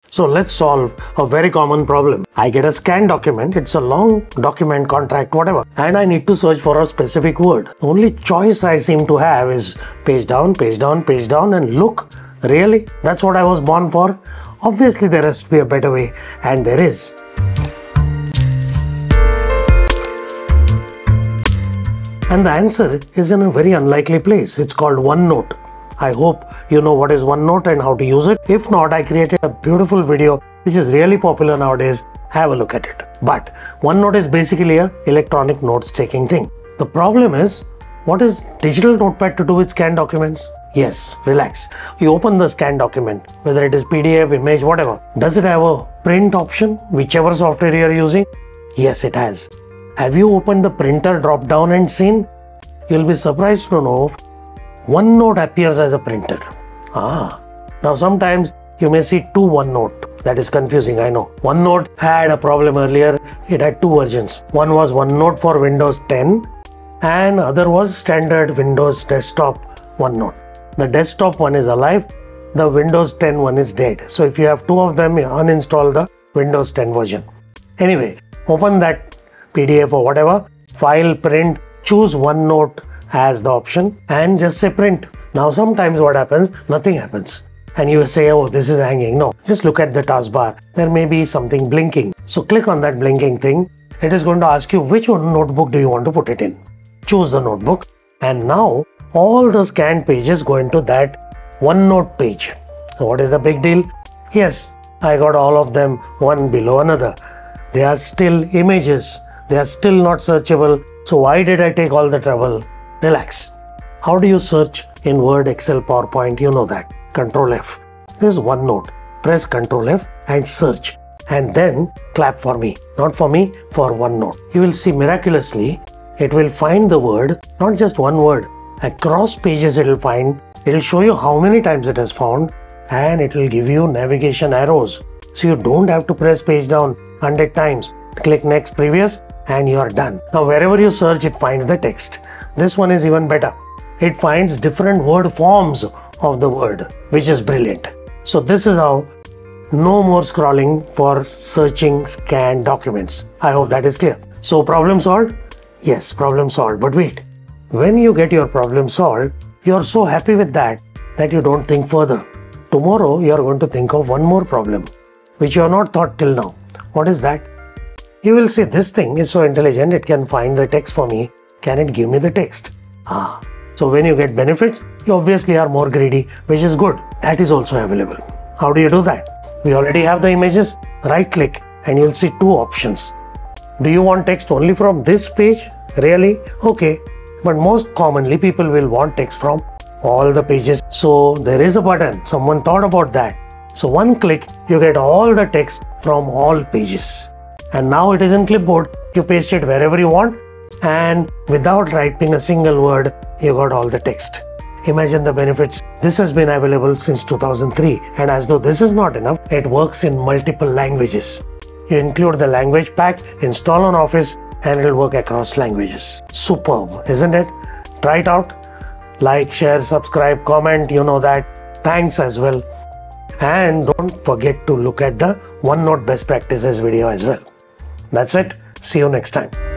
So let's solve a very common problem. I get a scanned document, it's a long document, contract, whatever, and I need to search for a specific word. The only choice I seem to have is page down, page down, page down, and look, really? That's what I was born for? Obviously there has to be a better way, and there is. And the answer is in a very unlikely place. It's called OneNote. I hope you know what is OneNote and how to use it. If not, I created a beautiful video which is really popular nowadays. Have a look at it. But OneNote is basically an electronic notes taking thing. The problem is, what is digital notepad to do with scanned documents? Yes, relax. You open the scanned document, whether it is PDF, image, whatever. Does it have a print option, whichever software you are using? Yes, it has. Have you opened the printer drop down and seen? You'll be surprised to know OneNote appears as a printer. Now sometimes you may see two OneNote. That is confusing, I know. OneNote had a problem earlier. It had two versions. One was OneNote for Windows 10 and other was standard Windows desktop OneNote. The desktop one is alive. The Windows 10 one is dead. So if you have two of them, you uninstall the Windows 10 version. Anyway, open that PDF or whatever, file, print, choose OneNote as the option and just say print. Now sometimes what happens, nothing happens and you say, oh, this is hanging. No, just look at the taskbar. There may be something blinking. So click on that blinking thing. It is going to ask you which notebook do you want to put it in. Choose the notebook and now all the scanned pages go into that OneNote page. So what is the big deal? Yes, I got all of them one below another. They are still images. They are still not searchable. So why did I take all the trouble? Relax. How do you search in Word, Excel, PowerPoint? You know that. Control F. This is OneNote. Press Control F and search. And then clap for me. Not for me, for OneNote. You will see miraculously, it will find the word, not just one word. Across pages it will find. It will show you how many times it has found. And it will give you navigation arrows. So you don't have to press page down 100 times. Click next, previous, and you are done. Now wherever you search, it finds the text. This one is even better. It finds different word forms of the word, which is brilliant. So this is how no more scrolling for searching scanned documents. I hope that is clear. So problem solved? Yes, problem solved. But wait, when you get your problem solved, you are so happy with that you don't think further. Tomorrow you are going to think of one more problem, which you have not thought till now. What is that? You will say, this thing is so intelligent, it can find the text for me. Can it give me the text? So when you get benefits, you obviously are more greedy, which is good. That is also available. How do you do that? We already have the images. Right click and you'll see two options. Do you want text only from this page? Really? Okay. But most commonly people will want text from all the pages. So there is a button. Someone thought about that. So one click, you get all the text from all pages. And now it is in clipboard. You paste it wherever you want. And without writing a single word, you got all the text. Imagine the benefits. This has been available since 2003. And as though this is not enough, it works in multiple languages. You include the language pack, install on Office, and it will work across languages. Superb, isn't it? Try it out. Like, share, subscribe, comment, you know that. Thanks as well. And don't forget to look at the OneNote best practices video as well. That's it. See you next time.